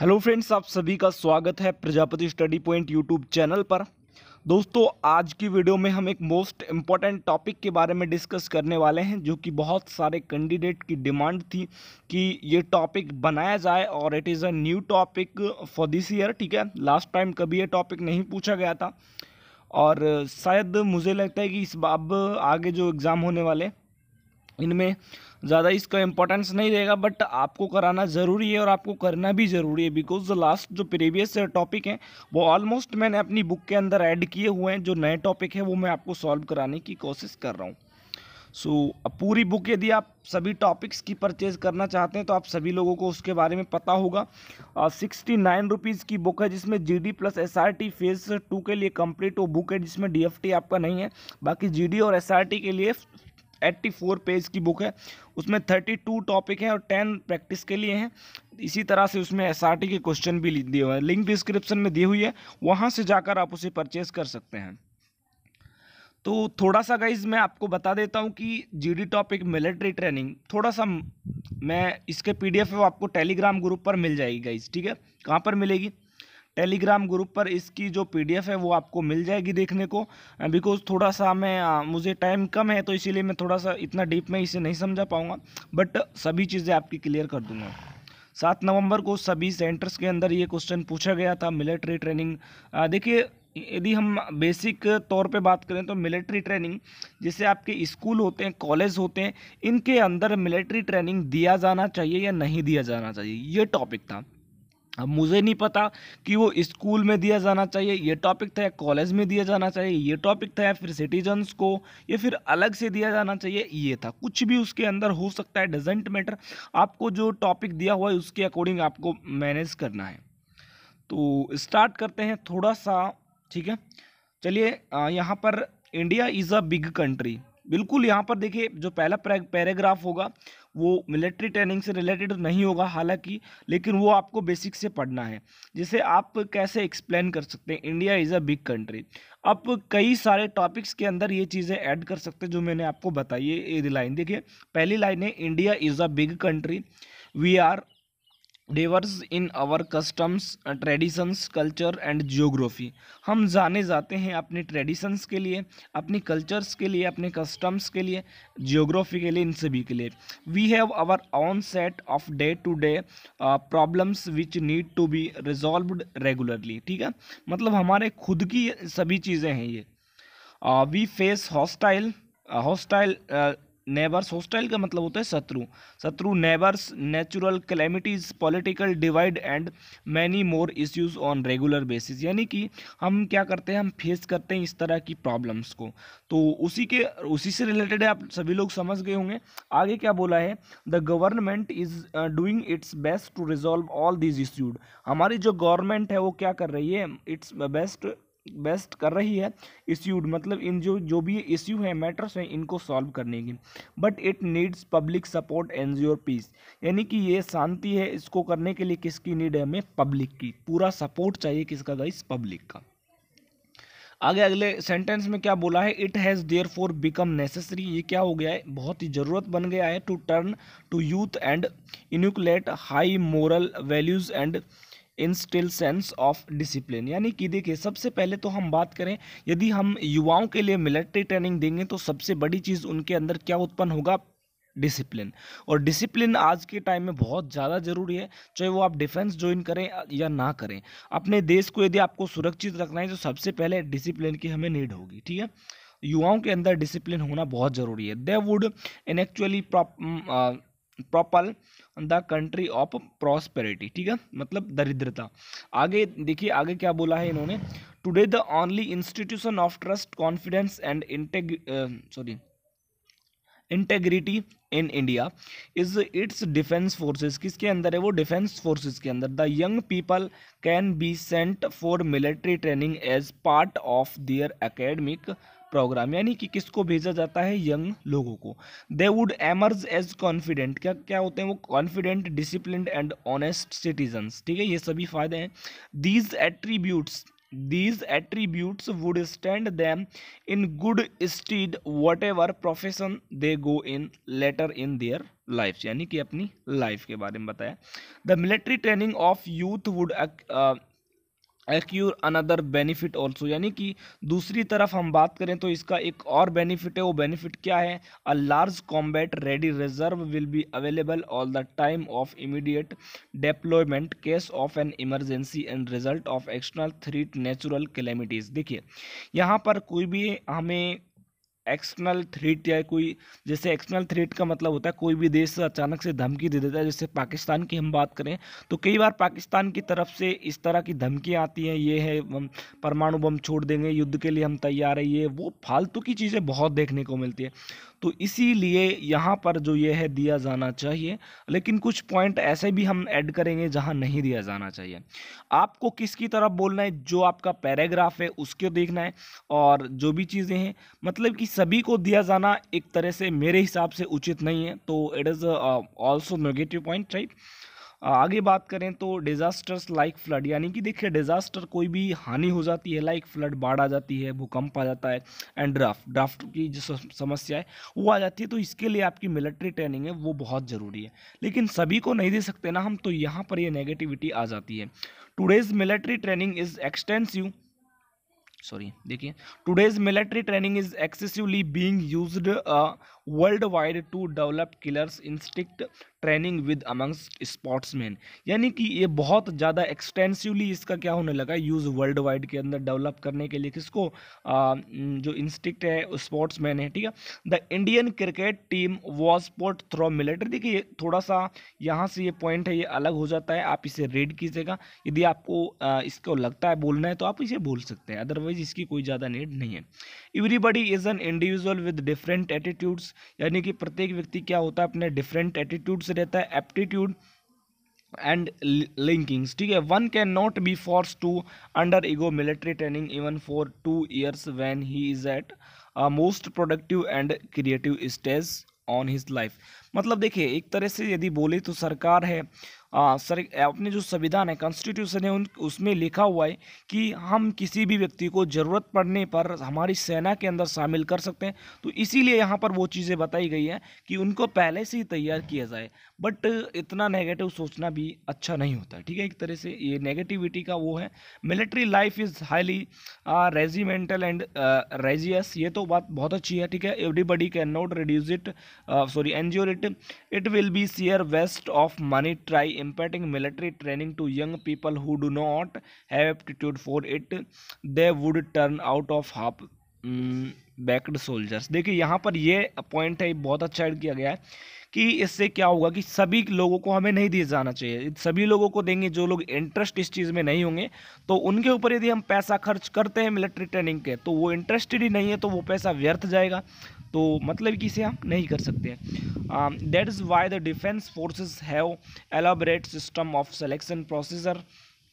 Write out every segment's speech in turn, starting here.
Hello friends, आप सभी का स्वागत है Prajapati study point YouTube channel पर। दोस्तों, आज की वीडियो में हम एक मोस्ट इम्पॉर्टेंट टॉपिक के बारे में डिस्कस करने वाले हैं, जो कि बहुत सारे कैंडिडेट की डिमांड थी कि ये टॉपिक बनाया जाए और it is a new topic for this year. ठीक है, लास्ट टाइम कभी ये टॉपिक नहीं पूछा गया था और शायद मुझे लगता है कि इस अब आगे जो एग्ज़ाम होने वाले इनमें ज़्यादा इसका इम्पोर्टेंस नहीं रहेगा, बट आपको कराना ज़रूरी है और आपको करना भी ज़रूरी है, बिकॉज द लास्ट जो प्रीवियस टॉपिक हैं वो ऑलमोस्ट मैंने अपनी बुक के अंदर ऐड किए हुए हैं। जो नए टॉपिक है वो मैं आपको सॉल्व कराने की कोशिश कर रहा हूँ। पूरी बुक यदि आप सभी टॉपिक्स की परचेज करना चाहते हैं तो आप सभी लोगों को उसके बारे में पता होगा। 69 रुपीज़ की बुक है, जिसमें जीडी प्लस एसआरटी फेज 2 के लिए कंप्लीट वो बुक है, जिसमें डीएफटी आपका नहीं है। बाकी जीडी और एसआरटी के लिए 84 पेज की बुक है, उसमें 32 टॉपिक हैं और 10 प्रैक्टिस के लिए हैं। इसी तरह से उसमें एसआरटी के क्वेश्चन भी दिए हुए हैं, लिंक डिस्क्रिप्शन में दी हुई है, वहाँ से जाकर आप उसे परचेज कर सकते हैं। तो थोड़ा सा गाइज मैं आपको बता देता हूँ कि जीडी टॉपिक मिलिट्री ट्रेनिंग थोड़ा सा मैं इसके पीडीएफ वो आपको टेलीग्राम ग्रुप पर मिल जाएगी गाइज। ठीक है, कहाँ पर मिलेगी? टेलीग्राम ग्रुप पर इसकी जो पीडीएफ है वो आपको मिल जाएगी देखने को। बिकॉज थोड़ा सा मुझे टाइम कम है, तो इसीलिए मैं थोड़ा सा इतना डीप में इसे नहीं समझा पाऊँगा, बट सभी चीज़ें आपकी क्लियर कर दूंगा। 7 नवंबर को सभी सेंटर्स के अंदर ये क्वेश्चन पूछा गया था, मिलिट्री ट्रेनिंग। देखिए, यदि हम बेसिक तौर पे बात करें तो मिलिट्री ट्रेनिंग जैसे आपके स्कूल होते हैं, कॉलेज होते हैं, इनके अंदर मिलिट्री ट्रेनिंग दिया जाना चाहिए या नहीं दिया जाना चाहिए, ये टॉपिक था। अब मुझे नहीं पता कि वो स्कूल में दिया जाना चाहिए, ये टॉपिक था, या कॉलेज में दिया जाना चाहिए, ये टॉपिक था, या फिर सिटीजन्स को, या फिर अलग से दिया जाना चाहिए, ये था। कुछ भी उसके अंदर हो सकता है, डजेंट मैटर। आपको जो टॉपिक दिया हुआ है उसके अकॉर्डिंग आपको मैनेज करना है। तो स्टार्ट करते हैं थोड़ा सा। ठीक है, चलिए। यहाँ पर India is a big country, बिल्कुल यहाँ पर देखिए जो पहला पैराग्राफ होगा वो मिलिट्री ट्रेनिंग से रिलेटेड नहीं होगा हालांकि, लेकिन वो आपको बेसिक से पढ़ना है। जैसे आप कैसे एक्सप्लेन कर सकते हैं India is a big country. आप कई सारे टॉपिक्स के अंदर ये चीज़ें ऐड कर सकते हैं जो मैंने आपको बताई है। ये लाइन देखिए, पहली लाइन है India is a big country, we are diverse in our customs, traditions, culture and geography. हम जाने जाते हैं अपने ट्रेडिशंस के लिए, अपनी कल्चर्स के लिए, अपने कस्टम्स के लिए, जियोग्राफी के लिए, इन सभी के लिए। We have our own set of day to day problems which need to be resolved regularly. ठीक है, मतलब हमारे खुद की सभी चीज़ें हैं ये। We face hostile hostile neighbours. Hostile का मतलब होता है शत्रु, शत्रु, neighbours, natural calamities, political divide and many more issues on regular basis. यानी कि हम क्या करते हैं, हम फेस करते हैं इस तरह की प्रॉब्लम्स को। तो उसी से रिलेटेड है, आप सभी लोग समझ गए होंगे। आगे क्या बोला है, the government is doing its best to resolve all these issues. हमारी जो गवर्नमेंट है वो क्या कर रही है, इट्स बेस्ट कर रही है। इश्यूड मतलब इन जो भी इश्यू है, मैटर्स हैं, इनको सॉल्व करने की। But it needs public support ensure peace. यानी कि ये शांति है, इसको करने के लिए किसकी नीड है, हमें पब्लिक की पूरा सपोर्ट चाहिए। किसका गाइस, पब्लिक का। आगे अगले सेंटेंस में क्या बोला है, it has therefore become necessary. ये क्या हो गया है, बहुत ही ज़रूरत बन गया है, to turn to youth and inculcate high moral values and instil sense of discipline. यानी कि देखिए, सबसे पहले तो हम बात करें, यदि हम युवाओं के लिए मिलिट्री ट्रेनिंग देंगे तो सबसे बड़ी चीज़ उनके अंदर क्या उत्पन्न होगा, डिसिप्लिन। और डिसिप्लिन आज के टाइम में बहुत ज़्यादा ज़रूरी है, चाहे वो आप डिफेंस ज्वाइन करें या ना करें। अपने देश को यदि आपको सुरक्षित रखना है तो सबसे पहले डिसिप्लिन की हमें नीड होगी। ठीक है, युवाओं के अंदर डिसिप्लिन होना बहुत ज़रूरी है। They would in actually propel the country of prosperity. ठीक है, मतलब दरिद्रता। आगे देखिए, आगे क्या बोला है इन्होंने, today the only institution of trust, confidence and integrity in India is its defence forces. किसके अंदर है वो, डिफेंस फोर्सेस के अंदर। The young people can be sent for military training as part of their academic programme. यानी कि किसको भेजा जाता है, यंग लोगों को। They would emerge as confident. क्या क्या होते हैं वो, confident, disciplined and honest citizens. ठीक है, ये सभी फायदे हैं। These attributes these attributes would stand them in good stead whatever profession they go in later in their lives, यानी कि अपनी लाइफ के बारे में बताया। The military training of youth would accrue another benefit also, यानी कि दूसरी तरफ हम बात करें तो इसका एक और बेनिफिट है। वो बेनिफिट क्या है? A large combat ready reserve will be available all the time of immediate deployment case of an emergency and result of external threat natural calamities. देखिए यहाँ पर कोई भी हमें एक्सटर्नल थ्रेट या कोई, जैसे एक्सटर्नल थ्रेट का मतलब होता है कोई भी देश अचानक से धमकी दे देता है। जैसे पाकिस्तान की हम बात करें तो कई बार पाकिस्तान की तरफ से इस तरह की धमकियां आती हैं, ये है हम परमाणु बम छोड़ देंगे, युद्ध के लिए हम तैयार है, ये वो फालतू की चीज़ें बहुत देखने को मिलती है। तो इसीलिए यहाँ पर जो ये है दिया जाना चाहिए, लेकिन कुछ पॉइंट ऐसे भी हम ऐड करेंगे जहाँ नहीं दिया जाना चाहिए। आपको किसकी तरफ बोलना है? जो आपका पैराग्राफ है उसके देखना है, और जो भी चीज़ें हैं मतलब कि सभी को दिया जाना एक तरह से मेरे हिसाब से उचित नहीं है। तो it is also negative point, right. आगे बात करें तो डिजास्टर्स लाइक फ्लड, यानी कि देखिए डिजास्टर कोई भी हानि हो जाती है, लाइक फ्लड बाढ़ आ जाती है, भूकंप आ जाता है, एंड ड्राफ्ट की जो समस्या है वो आ जाती है। तो इसके लिए आपकी मिलिट्री ट्रेनिंग है वो बहुत ज़रूरी है, लेकिन सभी को नहीं दे सकते ना हम, तो यहाँ पर ये नेगेटिविटी आ जाती है। Today's military training is extensive, sorry देखिए, today's military training is excessively being used world wide to develop killers instinct training with amongst sportsman, यानी कि ये बहुत ज़्यादा एक्सटेंसिवली इसका क्या होने लगा यूज़ वर्ल्ड वाइड के अंदर डेवलप करने के लिए किसको, जो इंस्टिक्ट है स्पोर्ट्समैन है, ठीक है। The Indian cricket team was put through military, देखिए थोड़ा सा यहाँ से ये पॉइंट है ये अलग हो जाता है, आप इसे रीड कीजिएगा। यदि आपको इसको लगता है बोलना है तो आप इसे बोल सकते हैं, अदरवाइज इसकी कोई ज़्यादा नीड नहीं है। Everybody is an individual with different attitudes, यानी कि प्रत्येक व्यक्ति क्या होता है अपने डिफरेंट एटीट्यूड से रहता है, एप्टीट्यूड एंड लिंकिंग्स, ठीक है। One can not be force to undergo military training even for 2 years when he is at most productive and creative stage on his life. मतलब देखिए एक तरह से यदि बोले तो सरकार है, सर अपने जो संविधान है कॉन्स्टिट्यूशन है उसमें लिखा हुआ है कि हम किसी भी व्यक्ति को ज़रूरत पड़ने पर हमारी सेना के अंदर शामिल कर सकते हैं। तो इसीलिए यहाँ पर वो चीज़ें बताई गई हैं कि उनको पहले से ही तैयार किया जाए, बट इतना नेगेटिव सोचना भी अच्छा नहीं होता, ठीक है। एक तरह से ये नेगेटिविटी का वो है। Military life is highly regimental and rigorous, ये तो बात बहुत अच्छी है, ठीक है। Everybody can not reduce it, sorry endure it will be sheer waste of money try imparting military training to young people who do not have aptitude for it, they would turn out of half backed soldiers। देखिए यहाँ पर ये point है बहुत अच्छा add किया गया है कि इससे क्या होगा कि सभी लोगों को हमें नहीं दिया जाना चाहिए, सभी लोगों को देंगे जो लोग इंटरेस्ट इस चीज़ में नहीं होंगे, तो उनके ऊपर यदि हम पैसा खर्च करते हैं मिलिट्री ट्रेनिंग के तो वो इंटरेस्टेड ही नहीं है, तो वो पैसा व्यर्थ जाएगा, तो मतलब कि इसे हम नहीं कर सकते हैं। That is why the defence forces have elaborate system of selection procedure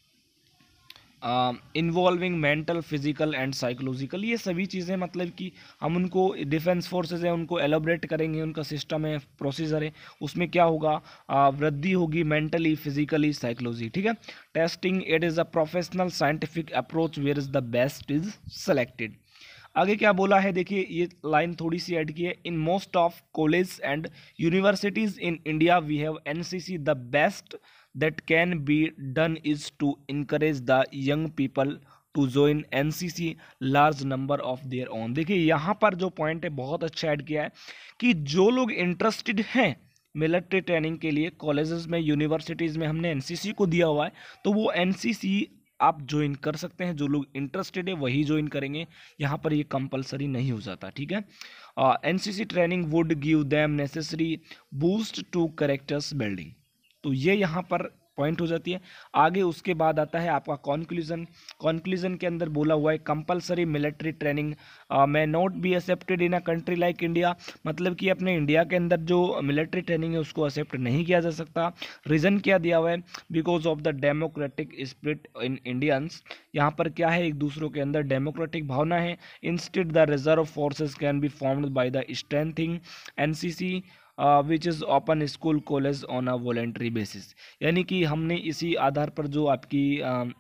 involving mental physical and psychological, ये सभी चीज़ें मतलब कि हम उनको डिफेंस फोर्सेज है उनको एलोबरेट करेंगे, उनका सिस्टम है प्रोसीजर है, उसमें क्या होगा वृद्धि होगी मेंटली फिजिकली साइकोलॉजी, ठीक है। Testing it is a professional scientific approach where is the best is selected. आगे क्या बोला है देखिए, ये लाइन थोड़ी सी ऐड की है। In most of college and universities in India we have NCC, the best that can be done is to encourage the young people to join NCC large number of their own. देखिए यहाँ पर जो point है बहुत अच्छा add किया है कि जो लोग इंटरेस्टेड हैं मिलिट्री ट्रेनिंग के लिए कॉलेजेस में यूनिवर्सिटीज़ में हमने एनसीसी को दिया हुआ है, तो वो एनसीसी आप ज्वाइन कर सकते हैं, जो लोग इंटरेस्टेड है वही ज्वाइन करेंगे, यहाँ पर ये कंपलसरी नहीं हो जाता, ठीक है। NCC training would give them necessary boost to characters building, तो ये यहाँ पर पॉइंट हो जाती है। आगे उसके बाद आता है आपका कॉन्क्लूजन। कॉन्क्लूजन के अंदर बोला हुआ है compulsory military training may not be accepted in a country like India, मतलब कि अपने इंडिया के अंदर जो मिलिट्री ट्रेनिंग है उसको एक्सेप्ट नहीं किया जा सकता। रीज़न क्या दिया हुआ है? Because of the democratic spirit in Indians, यहाँ पर क्या है एक दूसरों के अंदर डेमोक्रेटिक भावना है। Instead the reserve forces can be formed by the strengthening NCC which is open school college on a voluntary basis, यानी कि हमने इसी आधार पर जो आपकी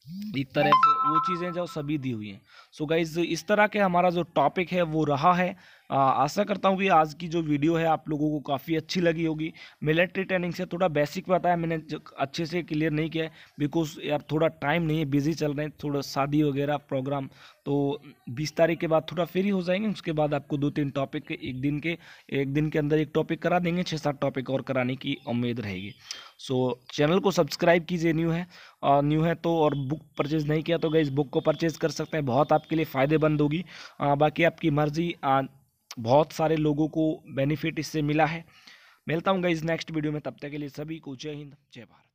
एक तरह से वो चीज़ें जो सभी दी हुई हैं। सो गाइज इस तरह के हमारा जो टॉपिक है वो रहा है। आशा करता हूँ कि आज की जो वीडियो है आप लोगों को काफ़ी अच्छी लगी होगी। मिलिट्री ट्रेनिंग से थोड़ा बेसिक बताया मैंने, अच्छे से क्लियर नहीं किया है बिकॉज यार थोड़ा टाइम नहीं है, बिजी चल रहे हैं, थोड़ा शादी वगैरह प्रोग्राम। तो 20 तारीख के बाद थोड़ा फ्री हो जाएंगे, उसके बाद आपको 2-3 टॉपिक के एक दिन के अंदर एक टॉपिक करा देंगे, 6-7 टॉपिक और कराने की उम्मीद रहेगी। सो चैनल को सब्सक्राइब कीजिए न्यू है तो, और बुक परचेज़ नहीं किया तो गाइस बुक को परचेज़ कर सकते हैं, बहुत आपके लिए फ़ायदेमंद होगी। बाकी आपकी मर्ज़ी। बहुत सारे लोगों को बेनिफिट इससे मिला है। मिलता हूँ गाइस नेक्स्ट वीडियो में, तब तक के लिए सभी को जय हिंद जय भारत।